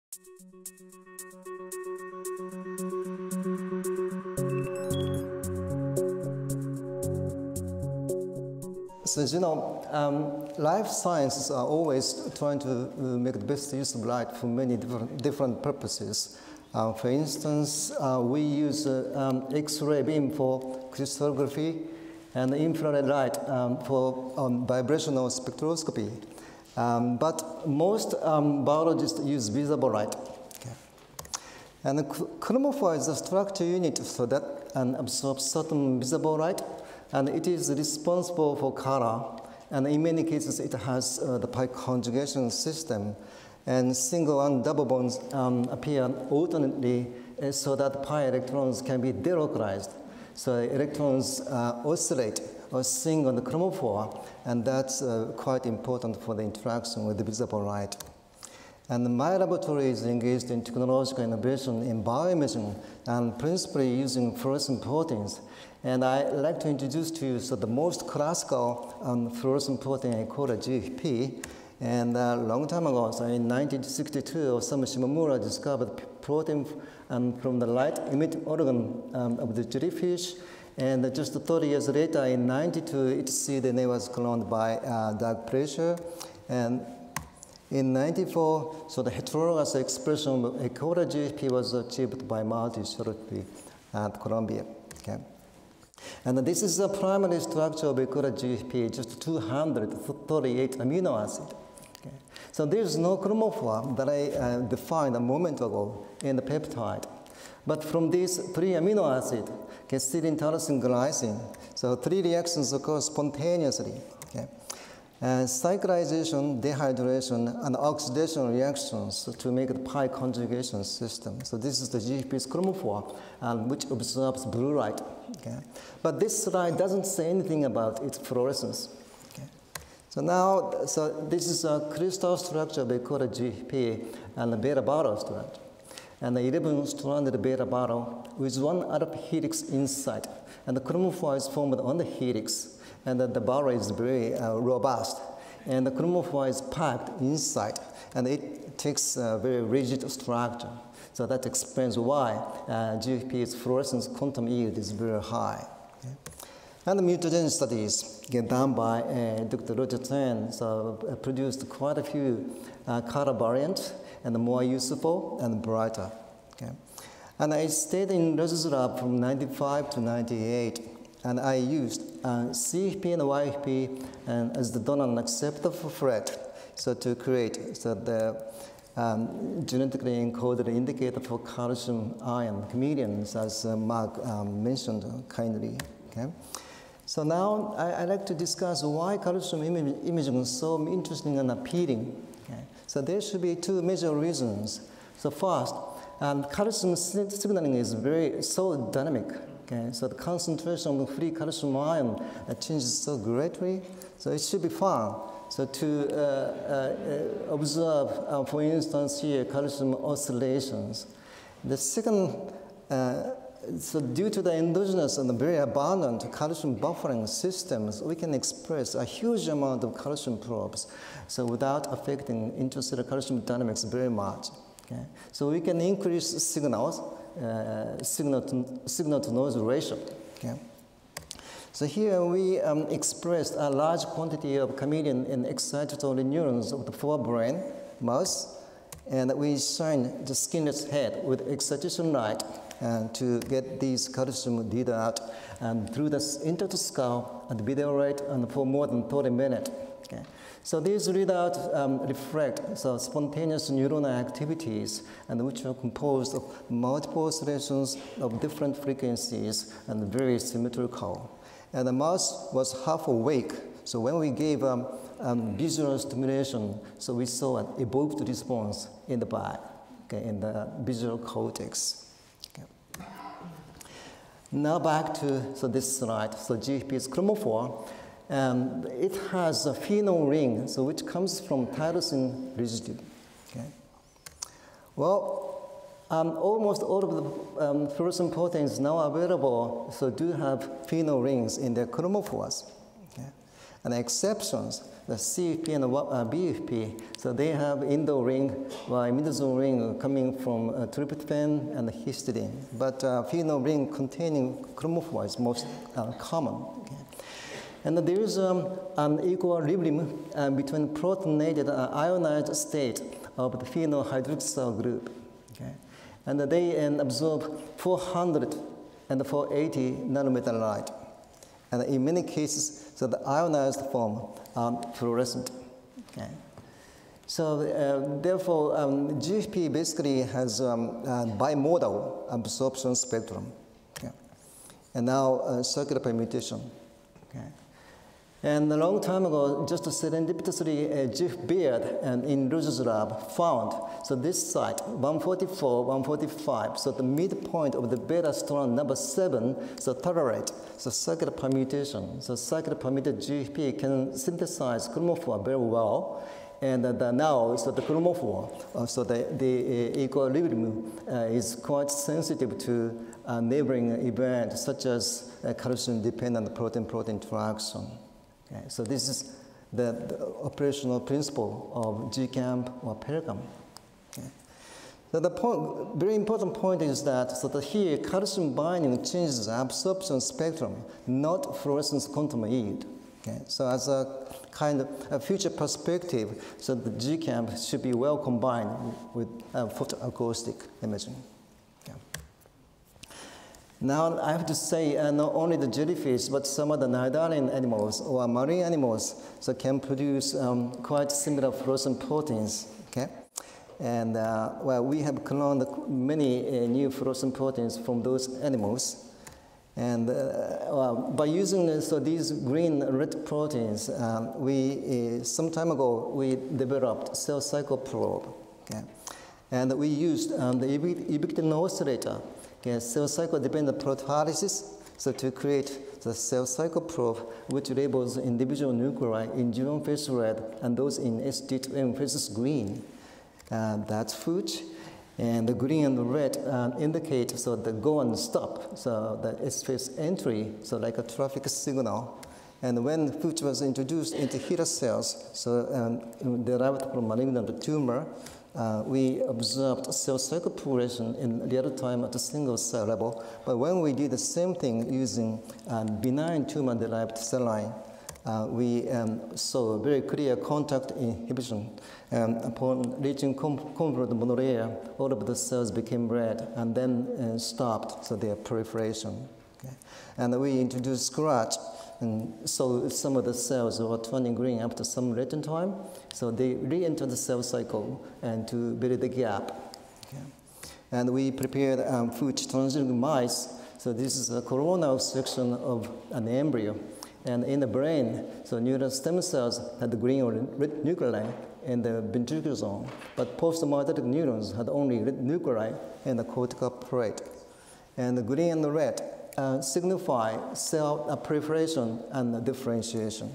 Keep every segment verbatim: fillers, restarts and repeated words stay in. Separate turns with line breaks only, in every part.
So, you know, um, life sciences are always trying to uh, make the best use of light for many different, different purposes. Uh, for instance, uh, we use uh, um, X-ray beam for crystallography and infrared light um, for um, vibrational spectroscopy. Um, but most um, biologists use visible light. Okay. And the chromophore is a structure unit so that um, absorbs certain visible light, and it is responsible for color. And in many cases, it has uh, the pi conjugation system. And single and double bonds um, appear alternately uh, so that pi electrons can be delocalized. So electrons uh, oscillate or swing on the chromophore, and that's uh, quite important for the interaction with the visible light. And my laboratory is engaged in technological innovation in bioimaging and principally using fluorescent proteins. And I'd like to introduce to you so the most classical um, fluorescent protein called G F P. And a uh, long time ago, so in nineteen sixty-two, Osamu Shimomura discovered protein um, from the light emitting organ um, of the jellyfish. And uh, just thirty years later, in ninety-two, its C D N A was cloned by uh, Doug Pressure. And in ninety-four, so the heterologous expression of Encoded G F P was achieved by Marty Shortly at Columbia. Okay. And this is the primary structure of Encoded G F P, just two hundred thirty-eight amino acid. Okay. So there's no chromophore that I uh, defined a moment ago in the peptide. But from these three amino acids, okay, serine, tyrosine, glycine, so three reactions occur spontaneously. Okay. And cyclization, dehydration, and oxidation reactions to make the pi conjugation system. So this is the G F P's chromophore, um, which absorbs blue light. Okay. But this slide doesn't say anything about its fluorescence. Okay. So now, so this is a crystal structure we call a G F P and a beta bottle structure. And the eleven stranded beta bottle with one alpha helix inside. And the chromophore is formed on the helix. And the, the bottle is very uh, robust. And the chromophore is packed inside. And it takes a very rigid structure. So that explains why uh, G F P's fluorescence quantum yield is very high. Okay. And the mutagen studies get done by uh, Doctor Roger Chen, so uh, produced quite a few uh, color variants and more useful and brighter. Okay. And I stayed in Roger's lab from ninety-five to ninety-eight. And I used uh, C F P and Y F P and as the donor and acceptor for Fred, so to create so the um, genetically encoded indicator for calcium ion chameleons, as uh, Mark um, mentioned kindly. Okay, so now I, I like to discuss why calcium im imaging is so interesting and appealing. Okay, so there should be two major reasons. So first, um, calcium signaling is very so dynamic. Okay, so the concentration of free calcium ion uh, changes so greatly, so it should be fun. So to uh, uh, observe, uh, for instance, here calcium oscillations. The second, uh, so due to the endogenous and very abundant calcium buffering systems, we can express a huge amount of calcium probes, so without affecting intracellular calcium dynamics very much. Okay, so we can increase signals. Uh, signal to signal to noise ratio. Okay. So here we um, expressed a large quantity of chameleon and excitatory neurons of the forebrain mouse, and we shine the skinless head with excitation light and to get these calcium data out and through the into the skull at video rate and for more than thirty minutes. Okay. So these readouts um, reflect so spontaneous neuronal activities, and which are composed of multiple oscillations of different frequencies and very symmetrical. And the mouse was half awake. So when we gave um, um, visual stimulation, so we saw an evoked response in the back, okay, in the visual cortex. Okay. Now back to so this slide. So G F P's chromophore. Um, it has a phenol ring, so which comes from tyrosine residue. Okay. Well, um, almost all of the um, fluorescent proteins now available, so do have phenol rings in their chromophores. Okay. And exceptions, the C F P and uh, B F P, so they have indole ring, while imidazole ring coming from uh, tryptophan and histidine. But uh, phenol ring containing chromophore is most uh, common. Okay. And there is um, an equilibrium uh, between protonated uh, ionized state of the phenyl hydroxyl group. Okay. And they um, absorb four hundred and four eighty nanometer light. And in many cases, so the ionized form are fluorescent. Okay. So uh, therefore, um, G F P basically has um, a bimodal absorption spectrum. Okay. And now uh, circular permutation. Okay. And a long time ago, just serendipitously, uh, Jeff Beard and in Roger's lab found, so this site, one forty-four, one forty-five, so the midpoint of the beta strand number seven, so tolerate, so circular permutation. So circular permuted G F P can synthesize chromophore very well. And uh, the now, so the chromophore, uh, so the, the uh, equilibrium uh, is quite sensitive to uh, neighboring events such as uh, calcium-dependent protein-protein interaction. Okay, so this is the, the operational principle of G CAMP or PERGAM. Okay. So the point, very important point is that, so that here calcium binding changes the absorption spectrum, not fluorescence quantum yield. Okay. So as a kind of a future perspective, so the G CAMP should be well combined with uh, photoacoustic imaging. Now, I have to say, uh, not only the jellyfish, but some of the nidarian animals or marine animals so can produce um, quite similar fluorescent proteins. Okay? And uh, well, we have cloned many uh, new fluorescent proteins from those animals. And uh, well, by using uh, so these green red proteins, um, we, uh, some time ago, we developed cell cycle probe. Okay? And we used um, the ubiquitin oscillator, okay, cell cycle dependent proteolysis, so to create the cell cycle probe, which labels individual nuclei in G one phase red and those in S D two M phases green. Uh, that's food. And the green and the red uh, indicate so the go and stop, so the S phase entry, so like a traffic signal. And when food was introduced into HeLa cells, so um, derived from malignant tumor, Uh, we observed cell cycle progression in real time at a single cell level. But when we did the same thing using um, benign tumor-derived cell line, uh, we um, saw very clear contact inhibition. Um, upon reaching convolute monolayer, all of the cells became red and then uh, stopped, so their proliferation. Okay. And we introduced scratch. And so some of the cells were turning green after some latent time, so they re-enter the cell cycle and to build the gap. Okay. And we prepared um, food transgenic mice. So this is a coronal section of an embryo. And in the brain, so neural stem cells had the green or red nuclei in the ventricular zone, but postmitotic neurons had only red nuclei in the cortical plate. And the green and the red Uh, signify cell uh, proliferation and uh, differentiation.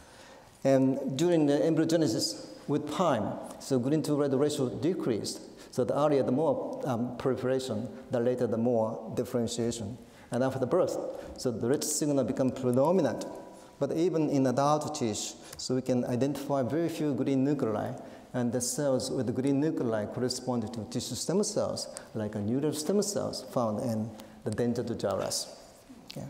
And during the embryogenesis, with time, so green to red ratio decreased. So the earlier the more um, proliferation, the later the more differentiation. And after the birth, so the red signal becomes predominant. But even in adult tissue, so we can identify very few green nuclei, and the cells with the green nuclei correspond to tissue stem cells, like a neural stem cells found in the dentata gyrus. Okay.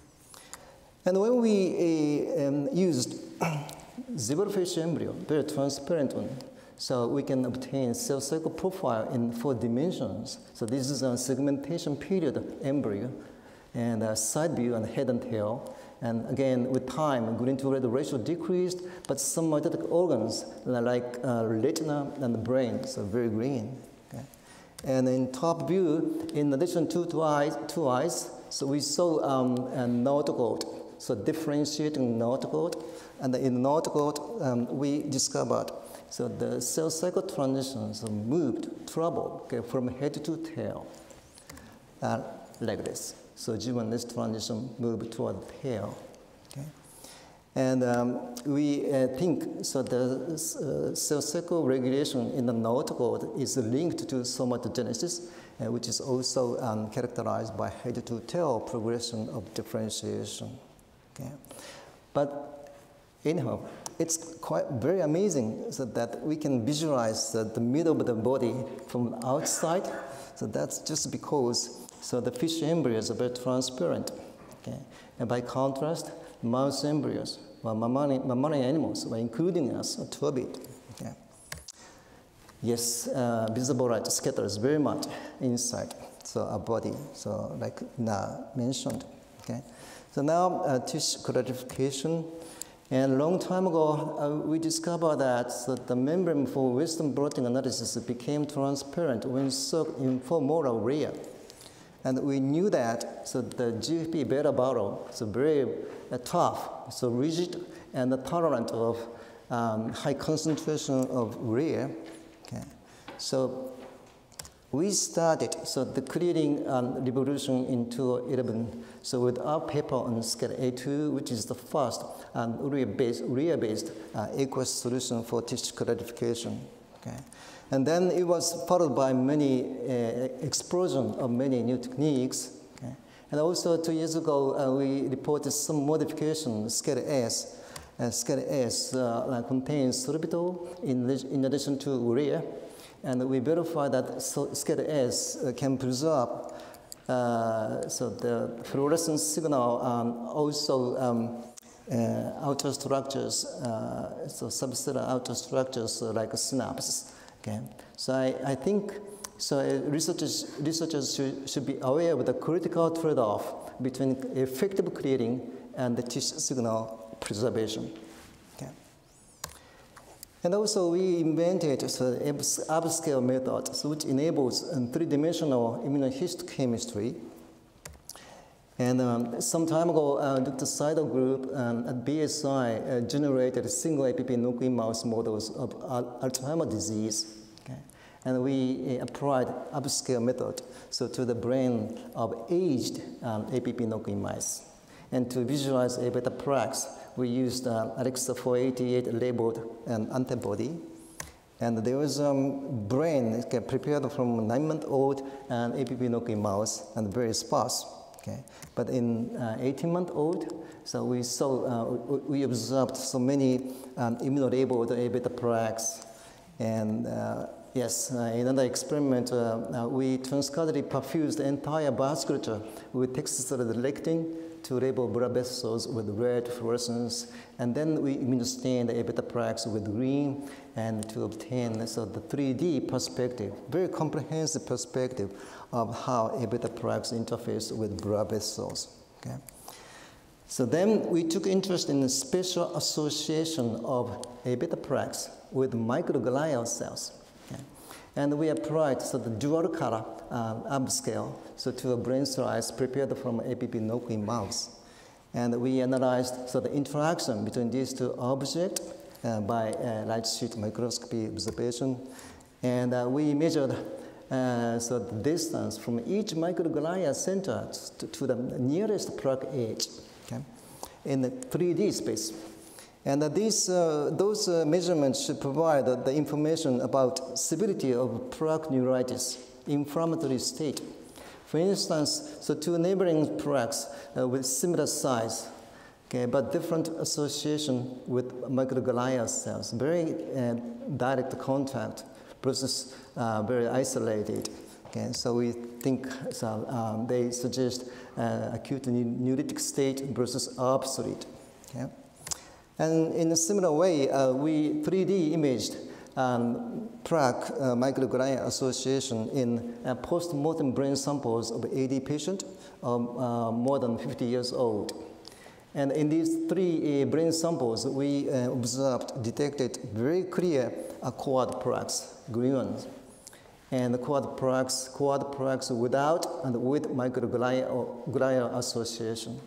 And when we uh, um, used zebrafish embryo, very transparent one, so we can obtain cell cycle profile in four dimensions. So this is a segmentation period embryo, and a side view and head and tail. And again, with time, green to red ratio decreased, but some mitotic organs like uh, retina and the brain, so very green. And in top view, in addition to two eyes, two eyes so we saw um, a notochord, so differentiating notochord. And in notochord, um, we discovered so the cell cycle transitions moved, trouble, okay, from head to tail, uh, like this. So G one S transition moved toward tail. Okay. And um, we uh, think so the uh, cell cycle regulation in the notochord is linked to somatogenesis, uh, which is also um, characterized by head to tail progression of differentiation. Okay. But anyhow, it's quite very amazing so that we can visualize the, the middle of the body from outside. So that's just because so the fish embryos are very transparent. Okay? And by contrast, mouse embryos, well, mammalian, mammalian animals, well, including us, are turbid. Okay? Yes, uh, visible light scatters very much inside so our body, so like Na mentioned. Okay? So now uh, tissue clarification. And a long time ago, uh, we discovered that so the membrane for Western blotting analysis became transparent when soaked in formol urea. And we knew that so the G F P beta bottle is so very uh, tough, so rigid and tolerant of um, high concentration of urea. Okay. So we started so the creating um, revolution in two thousand eleven. So with our paper on scale A two, which is the first um, urea-based urea-based uh, aqueous solution for tissue clarification. Okay. And then it was followed by many uh, explosion of many new techniques. Okay. And also two years ago, uh, we reported some modification, scale S. Uh, scale S uh, contains sorbitol in, in addition to urea. And we verified that so scale S uh, can preserve uh, so the fluorescence signal, um, also um, uh, outer structures, uh, so subcellular outer structures uh, like synapses. Okay. So I, I think so researchers, researchers should, should be aware of the critical trade-off between effective clearing and the tissue signal preservation. Okay. And also we invented so the upscale method, so which enables um, three-dimensional immunohistochemistry. And um, some time ago, uh, Doctor Seidel group um, at B S I uh, generated single A P P knock-in mouse models of al Alzheimer's disease. Okay? And we uh, applied upscale method so to the brain of aged um, A P P knock-in mice. And to visualize A beta plaques, we used uh, Alexa four eighty-eight labeled um, antibody. And there was a um, brain okay, prepared from nine-month-old and A P P knock-in mouse and very sparse. Okay. But in uh, eighteen-month-old, so we saw, uh, we observed so many um, immunolabeled A beta plaques. And uh, yes, uh, in another experiment, uh, uh, we transcausally perfused the entire vasculature with textile-lectin to label blood vessels with red fluorescence. And then we immunostain the A beta plaques with green and to obtain so the three D perspective, very comprehensive perspective of how A beta plaques interface with blood vessels. Okay? So then we took interest in the special association of A beta plaques with microglial cells. Okay? And we applied so the dual color uh, upscale so to a brain slice prepared from A P P knock-in mouse. And we analyzed so the interaction between these two objects uh, by uh, light sheet microscopy observation. And uh, we measured uh, so the distance from each microglia center to, to the nearest plaque edge, okay, in the three D space. And uh, these, uh, those uh, measurements should provide uh, the information about severity of plaque neuritis, inflammatory state. For instance, so two neighboring plaques uh, with similar size, okay, but different association with microglial cells, very uh, direct contact versus uh, very isolated. Okay, so we think so, um, they suggest uh, acute neuritic state versus obsolete. Okay? And in a similar way, uh, we three D imaged um, plaque uh, microglia association in uh, post-mortem brain samples of A D patient um, uh, more than fifty years old. And in these three uh, brain samples, we uh, observed, detected very clear uh, quad plaques, green ones. And the quad plaques, quad plaques without and with microglial association.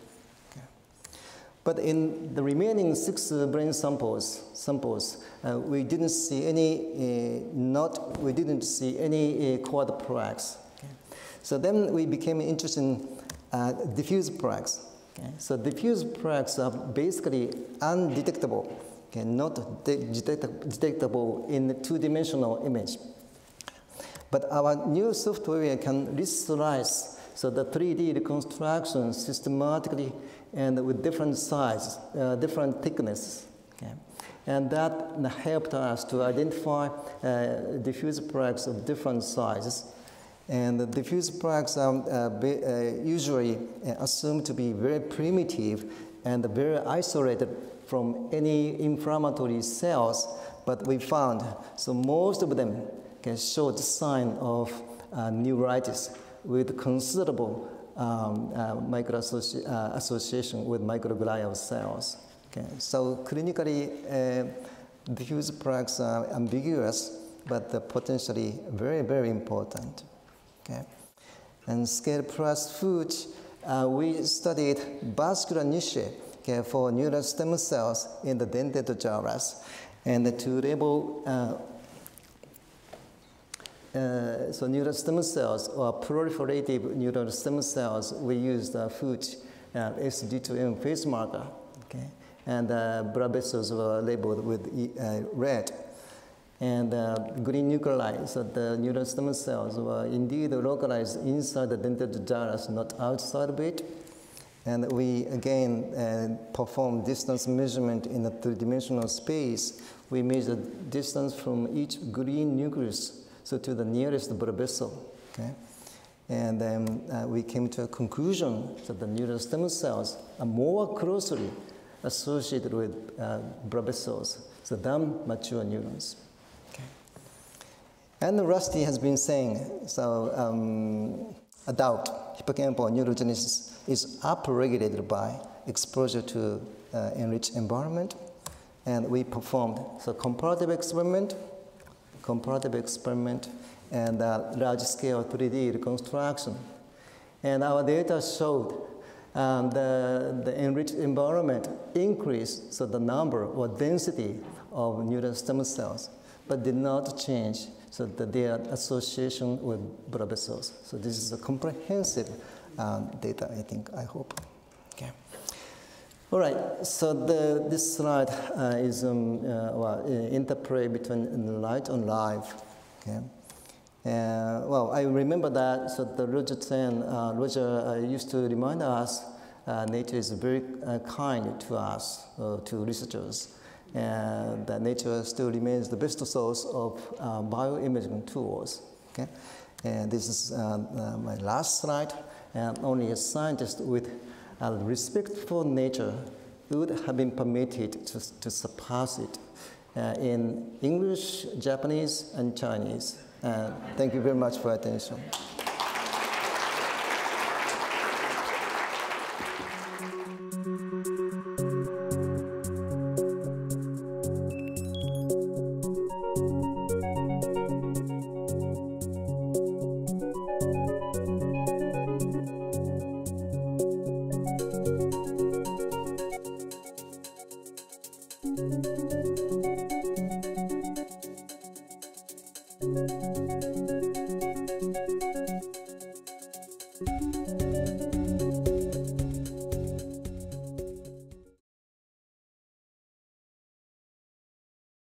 But in the remaining six uh, brain samples, samples, uh, we didn't see any, uh, not, we didn't see any uh, quad plaques. Okay. So then we became interested in uh, diffuse plaques. Okay. So diffuse plaques are basically undetectable, okay, not de detect detectable in the two-dimensional image. But our new software can reslice so the three D reconstruction systematically and with different sizes, uh, different thicknesses. Okay. And that helped us to identify uh, diffuse plaques of different sizes. And the diffuse plaques are uh, be, uh, usually assumed to be very primitive and very isolated from any inflammatory cells, but we found, so most of them okay, showed sign of uh, neuritis with considerable um, uh, microassociation uh, association with microglial cells. Okay. So clinically, uh, diffuse plaques are ambiguous, but uh, potentially very, very important. Okay. And scale plus food, uh, we studied vascular niche okay, for neural stem cells in the dentate gyrus. And to label uh, uh, so neural stem cells or proliferative neural stem cells, we used uh, food uh, S D two M phase marker. Okay. And uh, blood vessels were labeled with uh, red. And uh, green nuclei, so the neural stem cells were indeed localized inside the dentate gyrus, not outside of it. And we again uh, performed distance measurement in a three-dimensional space. We measured distance from each green nucleus, so to the nearest blood vessel. Okay? And then uh, we came to a conclusion that the neural stem cells are more closely associated with uh, blood vessels, so than mature neurons. Okay. And Rusty has been saying, so um, adult hippocampal neurogenesis is upregulated by exposure to uh, enriched environment. And we performed so comparative experiment, comparative experiment, and uh, large-scale three D reconstruction. And our data showed um, the, the enriched environment increased, so the number or density of neural stem cells, but did not change so that their association with blood vessels. So this is a comprehensive um, data, I think, I hope. Okay. All right, so the, this slide uh, is um, uh, well, interplay between light and life. Okay. Uh, well, I remember that, so the Roger Chen, uh, Roger uh, used to remind us uh, nature is very uh, kind to us, uh, to researchers, and that nature still remains the best source of uh, bioimaging tools. Okay? And this is uh, uh, my last slide, and only a scientist with uh, respect for nature would have been permitted to, to surpass it uh, in English, Japanese, and Chinese. Uh, thank you very much for your attention.
Thank you.